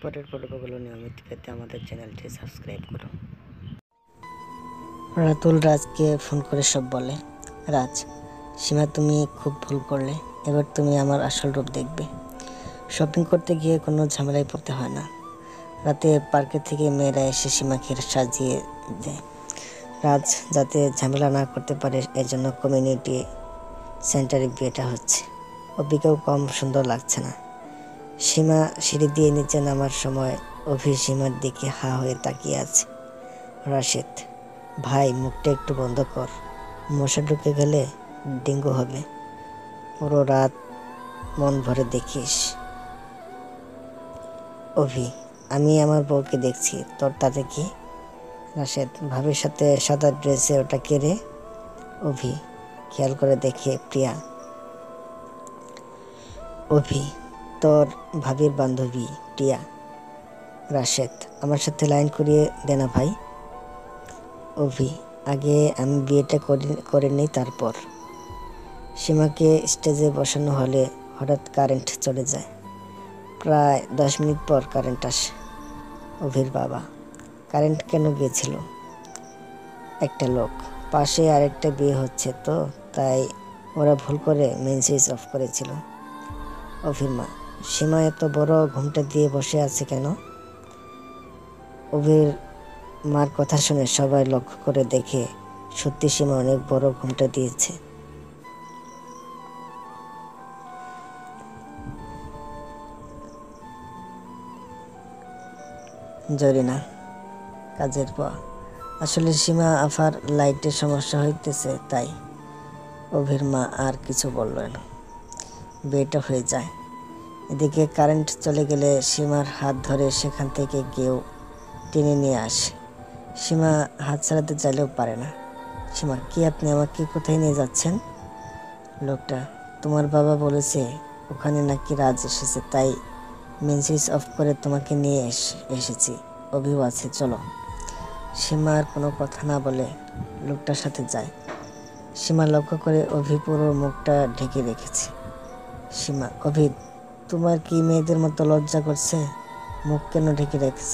পরের পর্বগুলো নিয়মিত পেতে আমাদের চ্যানেলটি সাবস্ক্রাইব করো। রাতুল রাজকে ফোন করে সব বলে। রাজ, সীমা তুমি খুব ভুল করলে, এবার তুমি আমার আসল রূপ দেখবে। শপিং করতে গিয়ে কোনো ঝামেলায় পড়তে হয় না। রাতে পার্কে থেকে মেয়েরা এসে সীমাকে সাজিয়ে দেয়। রাজ যাতে ঝামেলা না করতে পারে এজন্য কমিউনিটি সেন্টারে বিয়েটা হচ্ছে। অভিকেও কম সুন্দর লাগছে না। সীমা সিঁড়ি দিয়ে নিচে নামার সময় অভি সীমার দিকে হা হয়ে তাকিয়ে আছে। রাশেদ, ভাই মুখটা একটু বন্ধ কর, মশা ঢুকে গেলে ডেঙ্গু হবে। পুরো রাত মন ভরে দেখিস। অভি, আমি আমার বউকে দেখছি, তোর তাতে কি? রাশেদ, ভাবির সাথে সাদা ড্রেসে ওটা কে রে? অভি, খেয়াল করে দেখে প্রিয়া। অভি, তোর ভাবির বান্ধবী প্রিয়া। রাশেদ, আমার সাথে লাইন করিয়ে দে না ভাই। অভি, আগে আমি বিয়েটা করে নিই তারপর। সীমাকে স্টেজে বসানো হলে হঠাৎ কারেন্ট চলে যায়। প্রায় 10 মিনিট পর কারেন্ট আসে। অভির বাবা, কারেন্ট কেন গিয়েছিল? একটা লোক, পাশে আরেকটা বিয়ে হচ্ছে তো, তাই ওরা ভুল করে মেইন সুইচ অফ করেছিল। অভির মা, সীমা এত বড় ঘুমটা দিয়ে বসে আছে কেন? অভির মার কথা শুনে সবাই লক্ষ্য করে দেখে সত্যি সীমা অনেক বড় ঘুমটা দিয়েছে। জরিনা, কাজের পর আসলে সীমা আফার লাইটের সমস্যা হইতেছে, তাই। অভির মা আর কিছু বলল না। বিয়েটা হয়ে যায়। এদিকে কারেন্ট চলে গেলে সীমার হাত ধরে সেখান থেকে কেউ টেনে নিয়ে আসে। সীমা হাত ছাড়াতে চাইলেও পারে না। সীমা, কি আপনি আমাকে কোথায় নিয়ে যাচ্ছেন? লোকটা, তোমার বাবা বলেছে ওখানে নাকি রাজ এসেছে, তাই মেন সুইচ অফ করে তোমাকে নিয়ে এসেছি। অভিও আছে, চলো। সীমা আর কোনো কথা না বলে লোকটার সাথে যায়। সীমা লক্ষ্য করে অভি পুরো মুখটা ঢেকে রেখেছে। সীমা, অভি, তোমার কি মেয়েদের মতো লজ্জা করছে? মুখ কেন ঢেকে রেখেছ?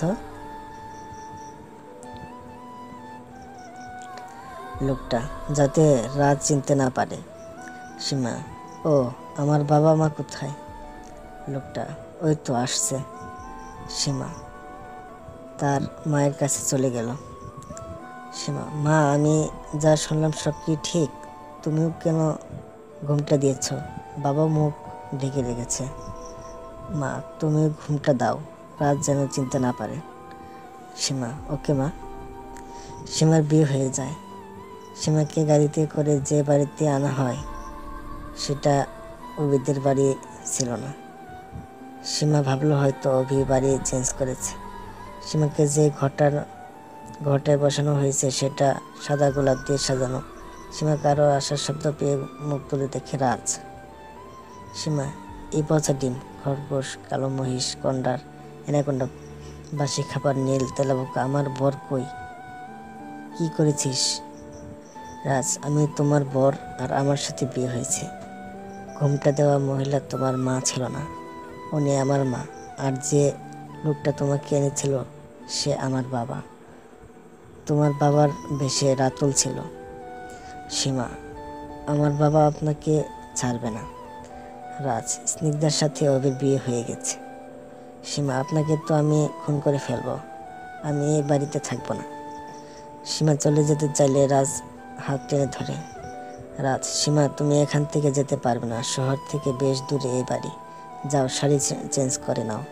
লোকটা, যাতে রাজ চিনতে না পারে। সীমা, ও, আমার বাবা মা কোথায়? লোকটা, ওই তো আসছে। সীমা তার মায়ের কাছে চলে গেল। সীমা, মা, আমি যা শুনলাম সব কি ঠিক? তুমিও কেন ঘুমটা দিয়েছ? বাবা মুখ ঢেকে রেখেছে। মা, তুমি ঘুমটা দাও, রাত যেন চিনতে না পারে। সীমা, ওকে মা। সীমার বিয়ে হয়ে যায়। সীমাকে গাড়িতে করে যে বাড়িতে আনা হয় সেটা অভিদের বাড়ি ছিল না। সীমা ভাবলো হয়তো অভি বাড়ি চেঞ্জ করেছে। সীমাকে যে ঘরটায় বসানো হয়েছে সেটা সাদা গোলাপ দিয়ে সাজানো। সীমা কারো আসার শব্দ পেয়ে মুখ তুলে দেখে রাজ। সীমা, এই পচা ডিম, খরগোশ, কালো মহিষ, কন্ডার, অ্যানাকোন্ডা, বাসি খাবার, নীল তেলাপোকা, আমার বর কই? কি করেছিস? রাজ, আমি তোমার বর আর আমার সাথে বিয়ে হয়েছে। ঘুমটা দেওয়া মহিলা তোমার মা ছিল না, উনি আমার মা। আর যে লোকটা তোমাকে এনেছিল সে আমার বাবা। তোমার বাবার বেশে রাতুল ছিল। সীমা, আমার বাবা আপনাকে ছাড়বে না। রাজ, স্নিগ্ধার সাথে অভির বিয়ে হয়ে গেছে। সীমা, আপনাকে তো আমি খুন করে ফেলবো, আমি এই বাড়িতে থাকবো না। সীমা চলে যেতে চাইলে রাজ হাত টেনে ধরে। রাজ, সীমা, তুমি এখান থেকে যেতে পারবে না, শহর থেকে বেশ দূরে এই বাড়ি। যাও, শাড়ি চেঞ্জ করে নাও।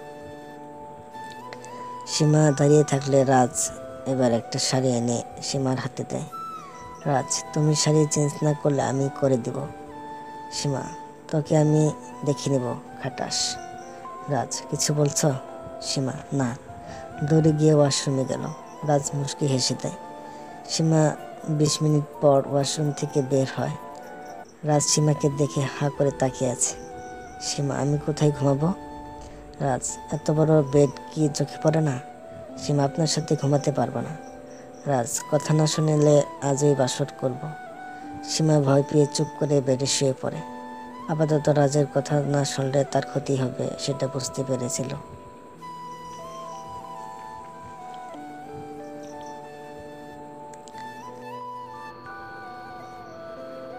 সীমা দাঁড়িয়ে থাকলে রাজ এবার একটা শাড়ি এনে সীমার হাতে দেয়। রাজ, তুমি শাড়ি চেঞ্জ না করলে আমি করে দিব। সীমা, তোকে আমি দেখে নেব খাটাস। রাজ, কিছু বলছো? সীমা, না। দৌড়ে গিয়ে ওয়াশরুমে গেল। রাজ মুচকি হেসে দেয়। সীমা 20 মিনিট পর ওয়াশরুম থেকে বের হয়। রাজ সীমাকে দেখে হা করে তাকিয়ে আছে। সীমা, আমি কোথায় ঘুমাবো? রাজ, এত বড় বেড কি চোখে পড়ে না? সীমা, আপনার সাথে ঘুমাতে পারবো না। রাজ, কথা না শুনলে আজই বাসর করব। সীমা ভয় পেয়ে চুপ করে বেডে শুয়ে পড়ে। আপাতত রাজের কথা না শুনলে তার ক্ষতি হবে সেটা বুঝতে পেরেছিল।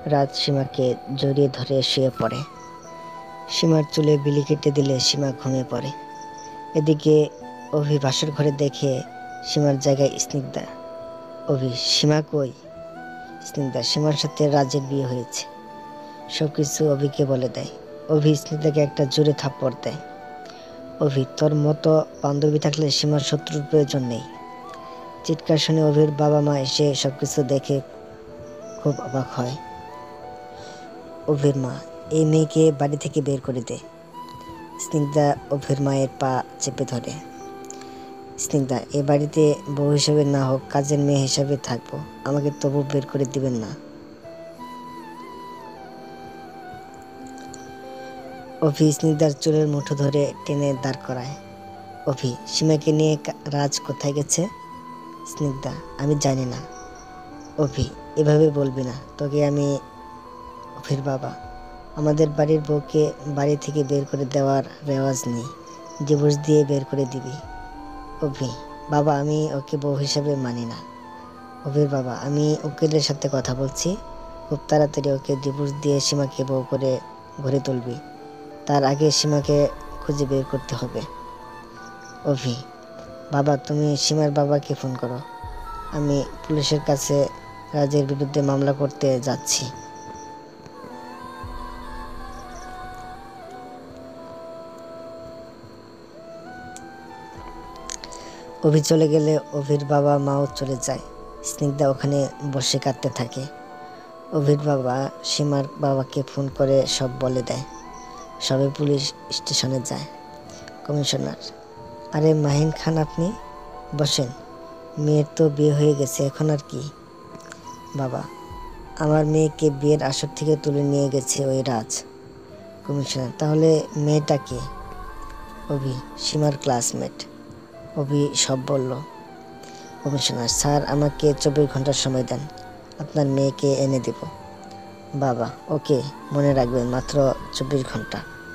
রাজ সীমাকে জড়িয়ে ধরে শুয়ে পড়ে। সীমার চুলে বিলি কেটে দিলে সীমা ঘুমিয়ে পড়ে। এদিকে অভি বাসর ঘরে দেখে সীমার জায়গায় স্নিগ্ধা। অভি, সীমা কই? স্নিগ্ধা, সীমার সাথে রাজের বিয়ে হয়েছে। সবকিছু অভিকে বলে দেয়। অভি স্নিগ্ধাকে একটা জোরে থাপ্পড় দেয়। অভি, তোর মতো বান্ধবী থাকলে সীমার শত্রুর প্রয়োজন নেই। চিৎকার শুনে অভির বাবা মা এসে সবকিছু দেখে খুব অবাক হয়। অভির মা, এই মেয়েকে বাড়ি থেকে বের করে দে। স্নিগ্ধা অভির মায়ের পা চেপে ধরে। স্নিগ্ধা, এ বাড়িতে বউ হিসেবে না হোক কাজের মেয়ে হিসেবে থাকবো, আমাকে তবু বের করে দিবেন না। অভি স্নিগ্ধার চুলের মুঠো ধরে টেনে দাঁড় করায়। অভি, সীমাকে নিয়ে রাজ কোথায় গেছে? স্নিগ্ধা, আমি জানি না। অভি, এভাবে বলবি না, তোকে আমি। অভির বাবা, আমাদের বাড়ির বউকে বাড়ি থেকে বের করে দেওয়ার রেওয়াজ নেই, ডিভোর্স দিয়ে বের করে দিবি। অভি, বাবা, আমি ওকে বউ হিসেবে মানি না। অভির বাবা, আমি উকিলের সাথে কথা বলছি, খুব তাড়াতাড়ি ওকে ডিভোর্স দিয়ে সীমাকে বউ করে ঘরে তুলবি। তার আগে সীমাকে খুঁজে বের করতে হবে। অভি, বাবা, তুমি সীমার বাবাকে ফোন করো, আমি পুলিশের কাছে রাজের বিরুদ্ধে মামলা করতে যাচ্ছি। অভি চলে গেলে অভির বাবা মাও চলে যায়। স্নিগ্ধা ওখানে বসে কাঁদতে থাকে। অভির বাবা সীমার বাবাকে ফোন করে সব বলে দেয়। সবাই পুলিশ স্টেশনে যায়। কমিশনার, আরে মাহিন খান, আপনি বসেন। মেয়ের তো বিয়ে হয়ে গেছে, এখন আর কি? বাবা, আমার মেয়েকে বিয়ের আসর থেকে তুলে নিয়ে গেছে ওই রাজ। কমিশনার, তাহলে মেয়েটা কে? অভি, সীমার ক্লাসমেট। অভি সব বলল। কমিশনার, স্যার, আমাকে 24 ঘন্টার সময় দেন, আপনার মেয়েকে এনে দেব। বাবা, ওকে, মনে রাখবেন, মাত্র 24 ঘন্টা।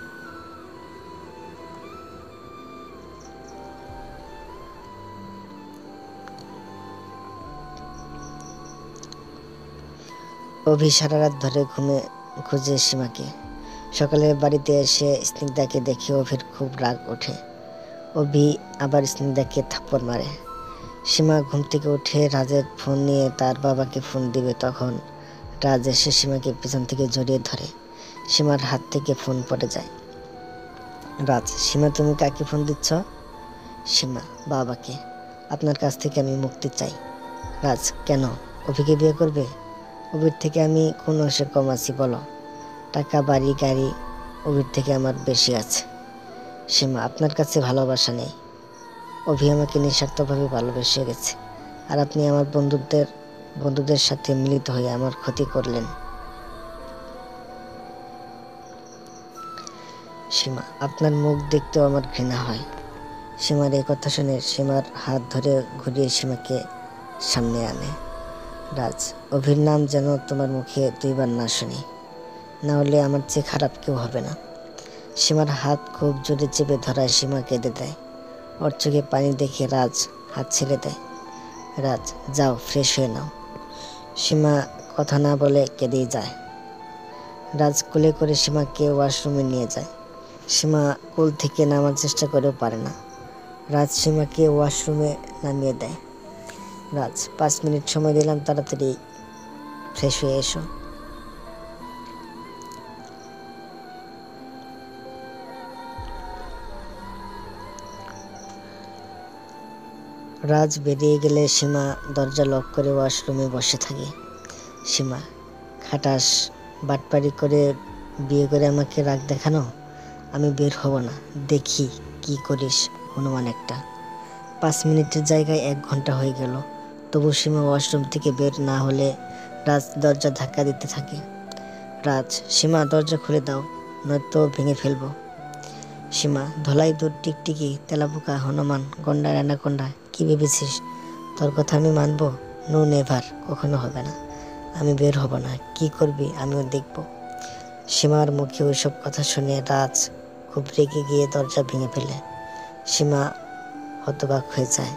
অভি সারা রাত ধরে খুঁজে সীমাকে। সকালে বাড়িতে এসে স্নিগ্ধাকে দেখে অভির খুব রাগ ওঠে। অভি আবার স্নিগ্ধাকে থাপ্পড় মারে। সীমা ঘুম থেকে উঠে রাজের ফোন নিয়ে তার বাবাকে ফোন দিবে, তখন রাজ এসে সীমাকে পিছন থেকে জড়িয়ে ধরে। সীমার হাত থেকে ফোন পড়ে যায়। রাজ, সীমা, তুমি কাকে ফোন দিচ্ছ? সীমা, বাবাকে। আপনার কাছ থেকে আমি মুক্তি চাই। রাজ, কেন? অভিকে বিয়ে করবে? অভির থেকে আমি কোন অংশে কম আছি বলো? টাকা, বাড়ি, গাড়ি অভির থেকে আমার বেশি আছে। সীমা, আপনার কাছে ভালোবাসা নেই। অভি আমাকে নিঃস্বার্থভাবে ভালোবেসে গেছে, আর আপনি আমার বন্ধুদের সাথে মিলিত হয়ে আমার ক্ষতি করলেন। সীমা, আপনার মুখ দেখতেও আমার ঘৃণা হয়। সীমার এই কথা শুনে সীমার হাত ধরে ঘুরিয়ে সীমাকে সামনে আনে। রাজ, অভির নাম যেন তোমার মুখে 2 বার না শুনি, না হলে আমার চেয়ে খারাপ কেউ হবে না। সীমার হাত খুব জোরে চেপে ধরায় সীমা কেঁদে দেয়। ওর চোখে পানি দেখে রাজ হাত ছেড়ে দেয়। রাজ, যাও, ফ্রেশ হয়ে নাও। সীমা কথা না বলে কেঁদেই যায়। রাজ কোলে করে সীমাকে ওয়াশরুমে নিয়ে যায়। সীমা কোল থেকে নামার চেষ্টা করেও পারে না। রাজ সীমাকে ওয়াশরুমে নামিয়ে দেয়। রাজ, 5 মিনিট সময় দিলাম, তাড়াতাড়ি ফ্রেশ হয়ে এসো। রাজ বেরিয়ে গেলে সীমা দরজা লক করে ওয়াশরুমে বসে থাকে। সীমা, খাটাস, বাটপারি করে বিয়ে করে আমাকে রাগ দেখানো। আমি বের হব না, দেখি কি করিস, হনুমান একটা। 5 মিনিটের জায়গায় 1 ঘন্টা হয়ে গেল, তবু সীমা ওয়াশরুম থেকে বের না হলে রাজ দরজা ধাক্কা দিতে থাকে। রাজ, সীমা, দরজা খুলে দাও, নয়তো ভেঙে ফেলবো। সীমা, ধলাই দুধ, টিকটিকি, তেলাপোকা, হনুমান, গন্ডা, অ্যানাকোন্ডা, কি ভেবেছিস তোর কথা আমি মানবো? নো নেভার, কখনো হবে না। আমি বের হব না, কি করবি আমিও দেখব। সীমার মুখে ওইসব কথা শুনে রাজ খুব রেগে গিয়ে দরজা ভেঙে ফেলে। সীমা হতবাক হয়ে যায়।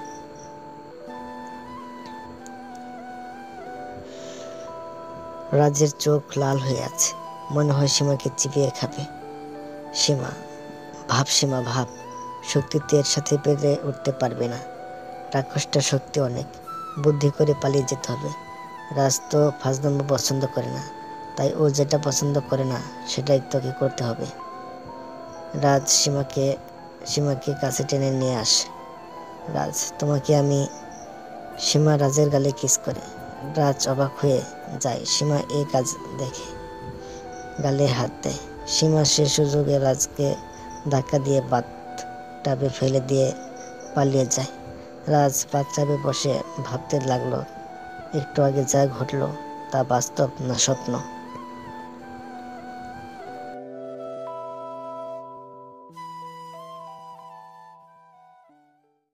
রাজের চোখ লাল হয়ে আছে, মনে হয় সীমাকে চিবিয়ে খাবে। সীমা সীমা ভাব, শক্তিতে এর সাথে পেরে উঠতে পারবে না। রাক্ষসটা শক্তি অনেক, বুদ্ধি করে পালিয়ে যেতে হবে। রাজ তো ফাজলামো পছন্দ করে না, তাই ও যেটা পছন্দ করে না সেটাই তোকে করতে হবে। রাজ সীমাকে কাছে টেনে নিয়ে আসে। রাজ, তোমাকে আমি। সীমা রাজের গালে কিস করে। রাজ অবাক হয়ে যায় সীমা এই কাজ দেখে, গালে হাত দেয়। সীমা সে সুযোগে রাজকে ধাক্কা দিয়ে বাথটাবে ফেলে দিয়ে পালিয়ে যায়। রাজ বাথটাবে বসে ভাবতে লাগলো, একটু আগে যা ঘটলো তা বাস্তব না স্বপ্ন।